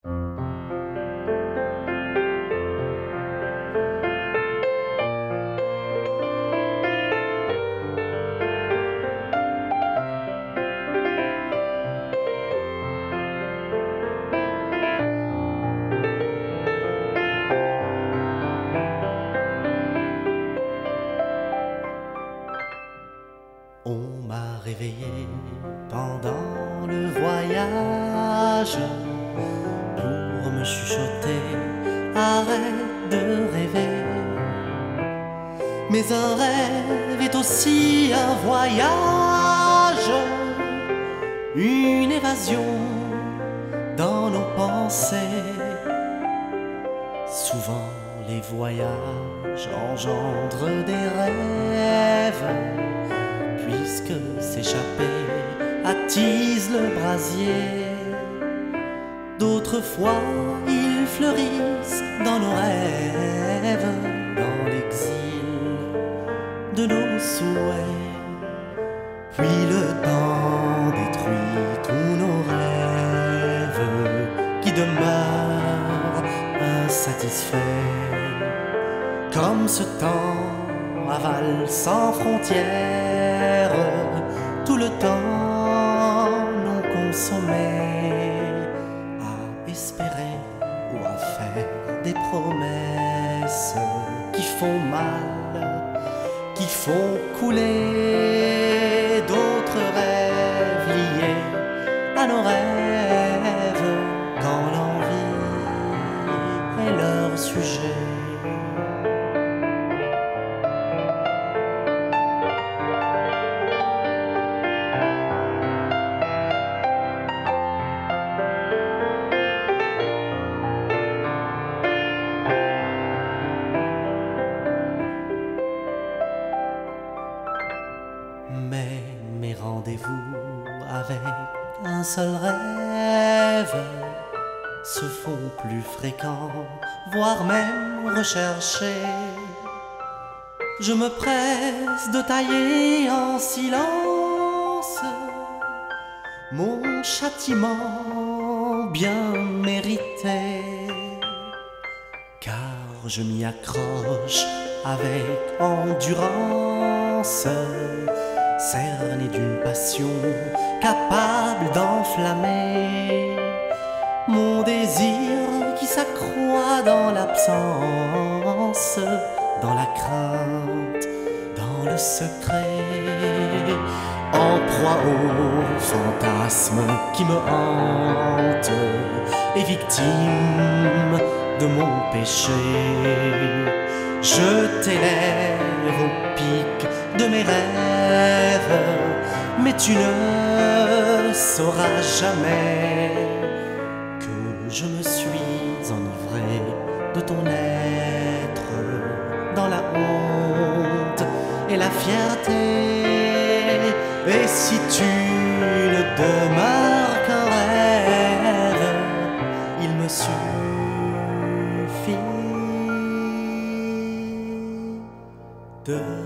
On m'a réveillé pendant le voyage pour me chuchoter, arrête de rêver. Mais un rêve est aussi un voyage, une évasion dans nos pensées. Souvent les voyages engendrent des rêves, puisque s'échapper attise le brasier. D'autres fois ils fleurissent dans nos rêves, dans l'exil de nos souhaits. Puis le temps détruit tous nos rêves qui demeurent insatisfaits. Comme ce temps avale sans frontières tout le temps non consommé, à espérer ou à faire des promesses qui font mal, qui font couler d'autres rêves liés à nos rêves, quand l'envie est leur sujet. Mais mes rendez-vous avec un seul rêve se font plus fréquents, voire même recherchés. Je me presse de tailler en silence mon châtiment bien mérité, car je m'y accroche avec endurance, cerné d'une passion capable d'enflammer mon désir qui s'accroît dans l'absence, dans la crainte, dans le secret, en proie aux fantasmes qui me hantent et victime de mon péché. Je t'élève au pic de mes rêves, mais tu ne sauras jamais que je me suis enivré de ton être, dans la honte et la fierté. Et si tu ne demeures qu'un rêve, il me suffit de